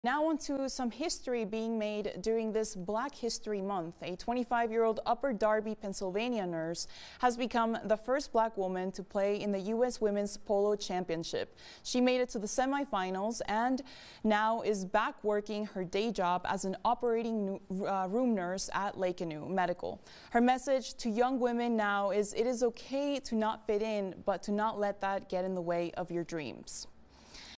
Now on to some history being made during this Black History Month. A 25-year-old Upper Darby, Pennsylvania nurse has become the first black woman to play in the U.S. Women's Polo Championship. She made it to the semifinals and now is back working her day job as an operating room nurse at Lakenau Medical. Her message to young women now is it is okay to not fit in, but to not let that get in the way of your dreams.